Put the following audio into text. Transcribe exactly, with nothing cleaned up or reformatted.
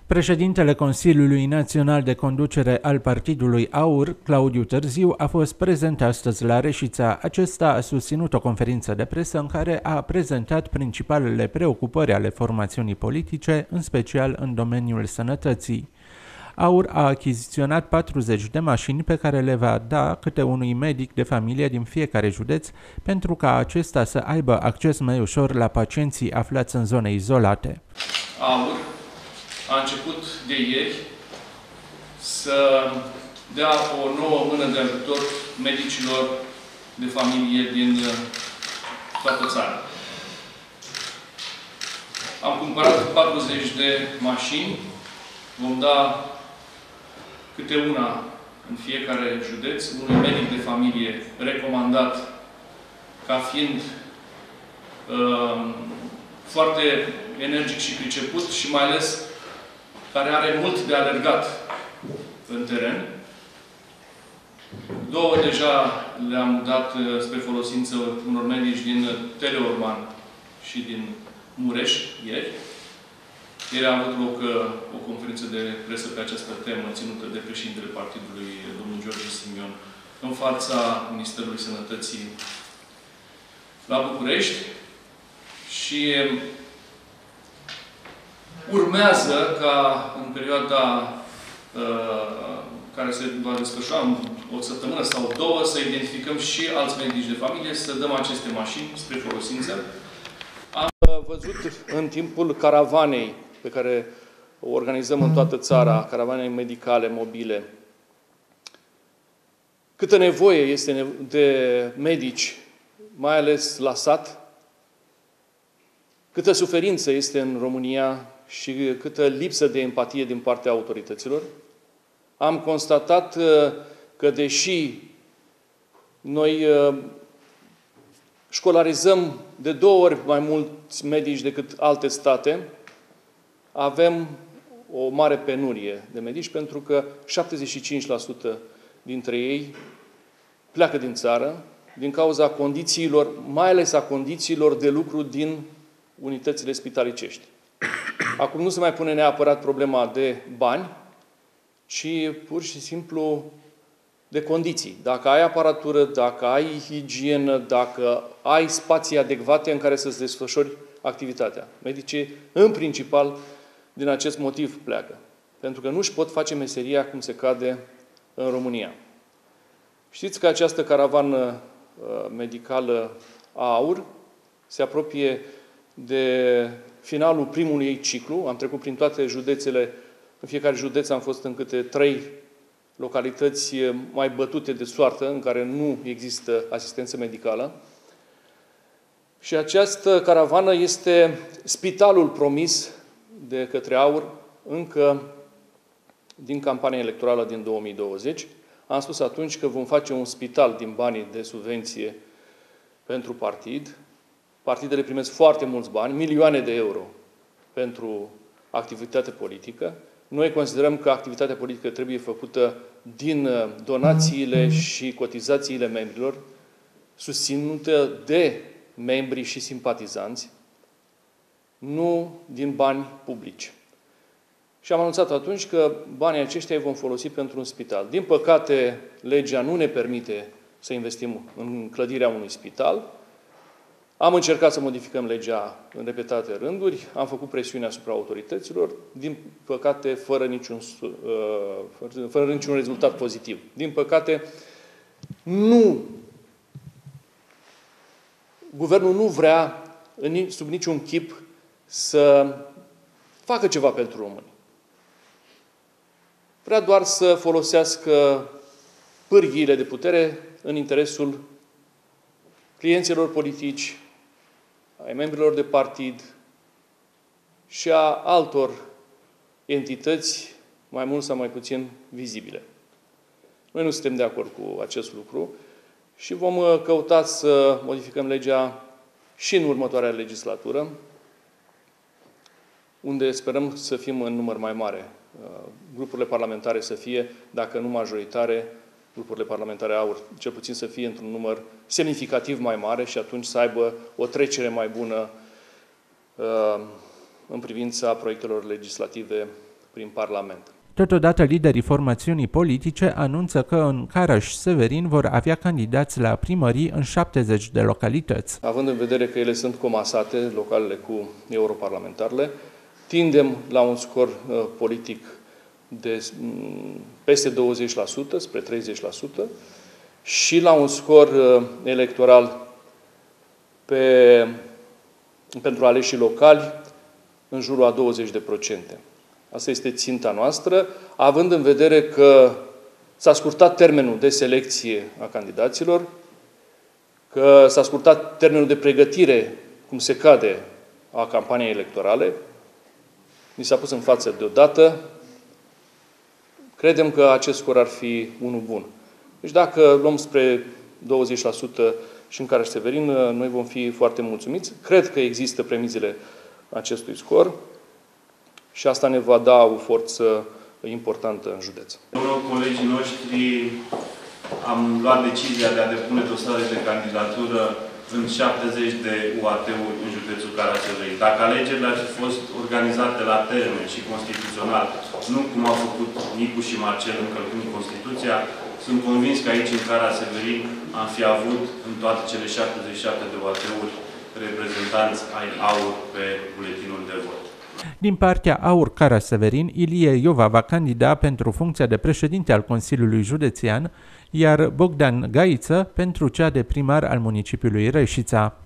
Președintele Consiliului Național de Conducere al Partidului AUR, Claudiu Târziu, a fost prezent astăzi la Reșița. Acesta a susținut o conferință de presă în care a prezentat principalele preocupări ale formațiunii politice, în special în domeniul sănătății. AUR a achiziționat patruzeci de mașini pe care le va da câte unui medic de familie din fiecare județ pentru ca acesta să aibă acces mai ușor la pacienții aflați în zone izolate. AUR a început de ieri să dea o nouă mână de ajutor medicilor de familie din toată țara. Am cumpărat patruzeci de mașini, vom da câte una în fiecare județ, unui medic de familie recomandat ca fiind uh, foarte energic și priceput și mai ales care are mult de alergat în teren. Două deja le-am dat spre folosință unor medici din Teleorman și din Mureș ieri. Ieri a avut loc o conferință de presă pe această temă ținută de președintele partidului, domnul George Simion, în fața Ministerului Sănătății la București. Și urmează ca în perioada uh, care se va desfășura în o săptămână sau două să identificăm și alți medici de familie, să dăm aceste mașini spre folosință. Am văzut în timpul caravanei pe care o organizăm în toată țara, caravanei medicale, mobile, câtă nevoie este de medici, mai ales la sat, câtă suferință este în România și câtă lipsă de empatie din partea autorităților. Am constatat că, deși noi școlarizăm de două ori mai mulți medici decât alte state, avem o mare penurie de medici, pentru că șaptezeci și cinci la sută dintre ei pleacă din țară din cauza condițiilor, mai ales a condițiilor de lucru din unitățile spitalicești. Acum nu se mai pune neapărat problema de bani, ci pur și simplu de condiții. Dacă ai aparatură, dacă ai higienă, dacă ai spații adecvate în care să-ți desfășori activitatea. Medicii, în principal, din acest motiv pleacă. Pentru că nu își pot face meseria cum se cade în România. Știți că această caravană medicală a AUR se apropie de finalul primului ei ciclu. Am trecut prin toate județele. În fiecare județ am fost în câte trei localități mai bătute de soartă, în care nu există asistență medicală. Și această caravană este spitalul promis de către AUR încă din campania electorală din două mii douăzeci. Am spus atunci că vom face un spital din banii de subvenție pentru partid. Partidele primesc foarte mulți bani, milioane de euro pentru activitate politică. Noi considerăm că activitatea politică trebuie făcută din donațiile și cotizațiile membrilor, susținută de membri și simpatizanți, nu din bani publici. Și am anunțat atunci că banii aceștia îi vom folosi pentru un spital. Din păcate, legea nu ne permite să investim în clădirea unui spital. Am încercat să modificăm legea în repetate rânduri, am făcut presiune asupra autorităților, din păcate, fără niciun, fără niciun rezultat pozitiv. Din păcate, nu, guvernul nu vrea, sub niciun chip, să facă ceva pentru români. Vrea doar să folosească pârghiile de putere în interesul clienților politici, ai membrilor de partid și a altor entități, mai mult sau mai puțin vizibile. Noi nu suntem de acord cu acest lucru și vom căuta să modificăm legea și în următoarea legislatură, unde sperăm să fim în număr mai mare. Grupurile parlamentare să fie, dacă nu majoritare, grupurile parlamentare AUR, cel puțin să fie într-un număr semnificativ mai mare și atunci să aibă o trecere mai bună uh, în privința proiectelor legislative prin Parlament. Totodată, liderii formațiunii politice anunță că în Caraș-Severin vor avea candidați la primării în șaptezeci de localități. Având în vedere că ele sunt comasate, localele cu europarlamentarele, tindem la un scor uh, politic de um, peste douăzeci la sută, spre treizeci la sută, și la un scor uh, electoral pe, pentru aleșii locali în jurul a douăzeci la sută. Asta este ținta noastră, având în vedere că s-a scurtat termenul de selecție a candidaților, că s-a scurtat termenul de pregătire, cum se cade, a campaniei electorale, ni s-a pus în față deodată, credem că acest scor ar fi unul bun. Deci dacă luăm spre douăzeci la sută și în Caraș-Severin, noi vom fi foarte mulțumiți. Cred că există premizele acestui scor și asta ne va da o forță importantă în județ. Domnul, colegii noștri, am luat decizia de a depune dosare de candidatură în șaptezeci de U A T-uri în județul Caraș-Severin. Dacă alegerile ar fi fost organizate la termen și constituțional, nu cum au făcut Nicu și Marcel încălcând Constituția, sunt convins că aici, în Caraș-Severin, am fi avut în toate cele șaptezeci și șapte de U A T-uri reprezentanți ai AUR pe buletinul de vot. Din partea AUR Caraș-Severin, Ilie Iova va candida pentru funcția de președinte al Consiliului Județean, iar Bogdan Gaiță pentru cea de primar al municipiului Reșița.